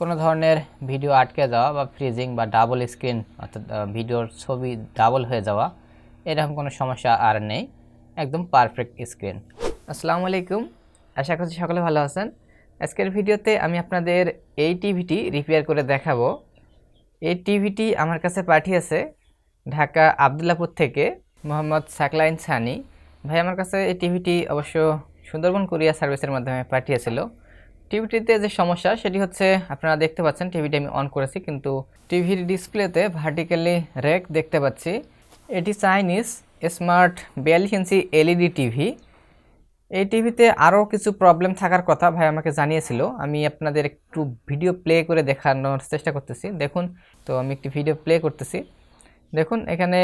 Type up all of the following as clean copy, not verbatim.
কোনো ধরনের ভিডিও আটকে যাওয়া বা ফ্রিজিং বা ডাবল স্ক্রিন অর্থাৎ ভিডিওর ছবি ডাবল হয়ে যাওয়া এরকম কোনো সমস্যা আর নেই, একদম পারফেক্ট স্ক্রিন। আসসালামু আলাইকুম, আশা করছি সকলে ভালো আছেন। আজকের ভিডিওতে আমি আপনাদের এই টিভিটি রিপেয়ার করে দেখাবো। এই টিভিটি আমার কাছে পাঠিয়েছে ঢাকা আবদুল্লাপুর থেকে মোহাম্মদ সাকলাইন সানি ভাই। আমার কাছে এই টিভিটি অবশ্য সুন্দরবন কুরিয়ার সার্ভিসের মাধ্যমে পাঠিয়েছিল। টিভিটিতে যে সমস্যা সেটি হচ্ছে, আপনারা দেখতে পাচ্ছেন টিভিটি আমি অন করেছি কিন্তু টিভির ডিসপ্লেতে ভার্টিক্যালি র্যাক দেখতে পাচ্ছি। এটি Chinese smart 42 inch LED TV. এই টিভিতে আরও কিছু প্রবলেম থাকার কথা ভাই আমাকে জানিয়েছিল। আমি আপনাদের একটু ভিডিও প্লে করে দেখানোর চেষ্টা করতেছি। দেখুন, তো আমি একটি ভিডিও প্লে করতেছি। দেখুন এখানে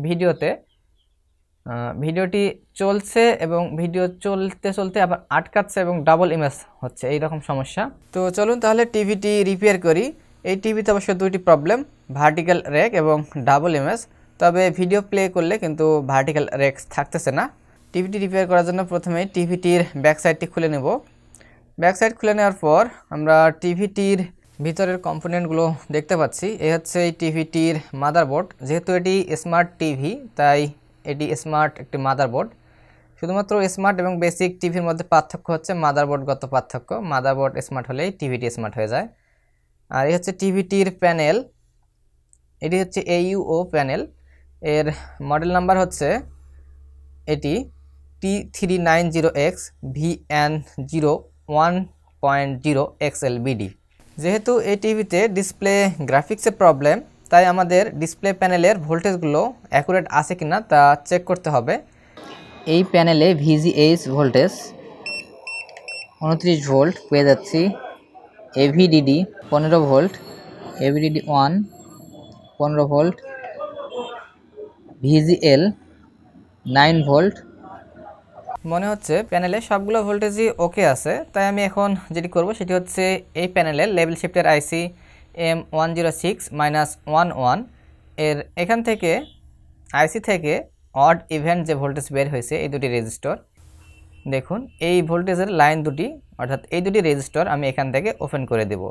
ভিডিওটি চলছে এবং ভিডিও চলতে চলতে আবার আটকাচ্ছে এবং ডাবল ইমেজ হচ্ছে, এই রকম সমস্যা। তো চলুন তাহলে টিভিটি রিপেয়ার করি। এই টিভিতে অবশ্য দুইটি প্রবলেম, ভার্টিক্যাল র্যাক এবং ডাবল ইমেজ। তবে ভিডিও প্লে করলে কিন্তু ভার্টিক্যাল র্যাক থাকতেছে না। টিভিটি রিপেয়ার করার জন্য প্রথমে টিভিটির ব্যাক সাইডটি খুলে নেব। ব্যাক সাইড খুলে নেওয়ার পর আমরা টিভিটির ভিতরের কম্পোনেন্টগুলো দেখতে পাচ্ছি। এই হচ্ছে এই টিভিটির মাদারবোর্ড। যেহেতু এটি স্মার্ট টিভি তাই এটি স্মার্ট একটি মাদারবোর্ড। শুধুমাত্র স্মার্ট এবং বেসিক টিভির মধ্যে পার্থক্য হচ্ছে মাদারবোর্ডগত পার্থক্য। মাদারবোর্ড স্মার্ট হলেই টিভিটি স্মার্ট হয়ে যায়। আর এই হচ্ছে টিভিটির প্যানেল। এটি হচ্ছে AUO প্যানেল। এর মডেল নাম্বার হচ্ছে এটি T390X VN01.0XLBD। যেহেতু এই টিভিতে ডিসপ্লে গ্রাফিক্সের প্রবলেম, তাই আমাদের ডিসপ্লে প্যানেলের ভোল্টেজগুলো অ্যাকুরেট আছে কিনা তা চেক করতে হবে। এই প্যানেলে VGH ভোল্টেজ 29 ভোল্ট পেয়ে যাচ্ছি, AVDD 15 volt, AVDD 1 15 volt, VGL 9 volt. মনে হচ্ছে প্যানেলে সবগুলো ভোল্টেজই ওকে আছে। তাই আমি এখন যেটি করব সেটি হচ্ছে এই প্যানেলের লেভেল শিফটের IC M106-11 এর এখান থেকে IC থেকে অড ইভেন্ট যে ভোল্টেজ বের হয়েছে এই দুটি রেজিস্টর, দেখুন এই ভোল্টেজের লাইন দুটি অর্থাৎ এই দুটি রেজিস্টর আমি এখান থেকে ওপেন করে দেব।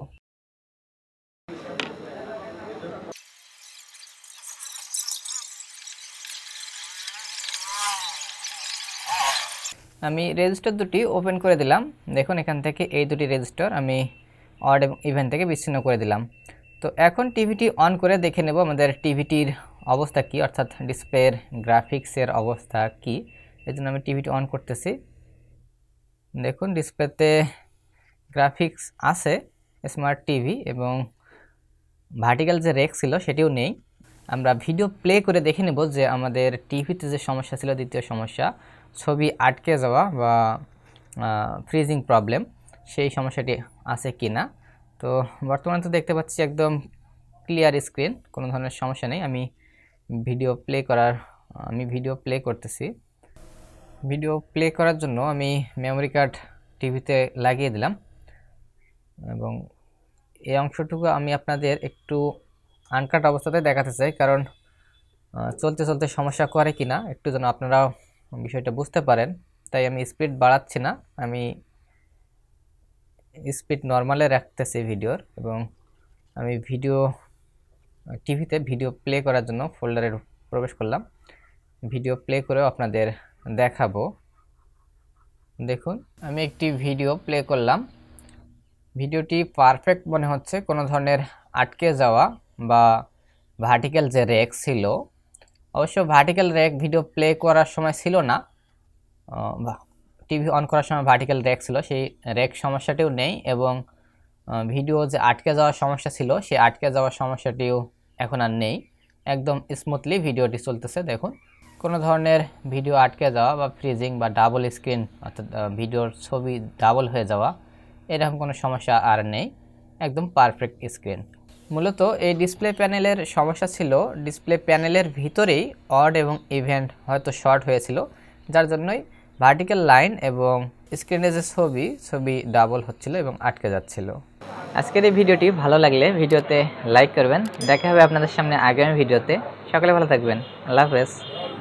আমি রেজিস্টার দুটি ওপেন করে দিলাম। দেখুন এখান থেকে এই দুটি রেজিস্টার আমি অড এবং ইভেন থেকে বিচ্ছিন্ন করে দিলাম। তো এখন টিভিটি অন করে দেখে নেব আমাদের টিভিটির অবস্থা কি, অর্থাৎ ডিসপ্লের গ্রাফিক্সের অবস্থা কি। এই জন্য আমি টিভিটি অন করতেছি। দেখুন ডিসপ্লেতে গ্রাফিক্স আছে, স্মার্ট টিভি, এবং ভার্টিক্যাল যে র্যাক ছিল সেটিও নেই। আমরা ভিডিও প্লে করে দেখে নেব যে আমাদের টিভিতে যে সমস্যা ছিল, দ্বিতীয় সমস্যা ছবি আটকে যাওয়া বা ফ্রিজিং প্রবলেম, সেই সমস্যাটি আছে কি না। তো বর্তমানে তো দেখতে পাচ্ছি একদম ক্লিয়ার স্ক্রিন, কোনো ধরনের সমস্যা নেই। আমি ভিডিও প্লে করতেছি। ভিডিও প্লে করার জন্য আমি মেমোরি কার্ড টিভিতে লাগিয়ে দিলাম এবং এই অংশটুকু আমি আপনাদের একটু আনকাট অবস্থাতে দেখাতে চাই, কারণ চলতে চলতে সমস্যা করে কিনা একটু যেন আপনারা বিষয়টা বুঝতে পারেন। তাই আমি স্পিড বাড়াচ্ছি না, আমি স্পিড নর্মালে রাখতেছি ভিডিওর। এবং আমি টিভিতে ভিডিও প্লে করার জন্য ফোল্ডারে প্রবেশ করলাম। ভিডিও প্লে করেও আপনাদের দেখাবো। দেখুন আমি একটি ভিডিও প্লে করলাম। ভিডিওটি পারফেক্ট মনে হচ্ছে, কোনো ধরনের আটকে যাওয়া বা ভার্টিক্যাল যে র্যাক ছিল, অবশ্য ভার্টিক্যাল র্যাক ভিডিও প্লে করার সময় ছিল না, টিভি অন করার সময় ভার্টিক্যাল র্যাক ছিল, সেই র্যাক সমস্যাটিও নেই। এবং ভিডিও যে আটকে যাওয়ার সমস্যা ছিল সেই আটকে যাওয়ার সমস্যাটিও এখন আর নেই, একদম স্মুথলি ভিডিওটি চলতেছে। দেখুন কোনো ধরনের ভিডিও আটকে যাওয়া বা ফ্রিজিং বা ডাবল স্ক্রিন অর্থাৎ ভিডিওর ছবি ডাবল হয়ে যাওয়া এরকম কোনো সমস্যা আর নেই, একদম পারফেক্ট স্ক্রিন। মূলত এই ডিসপ্লে প্যানেলের সমস্যা ছিল, ডিসপ্লে প্যানেলের ভিতরেই অড এবং ইভেন্ট হয়তো শর্ট হয়েছিল, যার জন্যই ভার্টিক্যাল লাইন এবং স্ক্রিনে যে ছবি ডাবল হচ্ছিল এবং আটকে যাচ্ছিল। আজকের এই ভিডিওটি ভালো লাগলে ভিডিওতে লাইক করবেন। দেখা হবে আপনাদের সামনে আগামী ভিডিওতে। সকলে ভালো থাকবেন। আল্লাহ হাফেজ।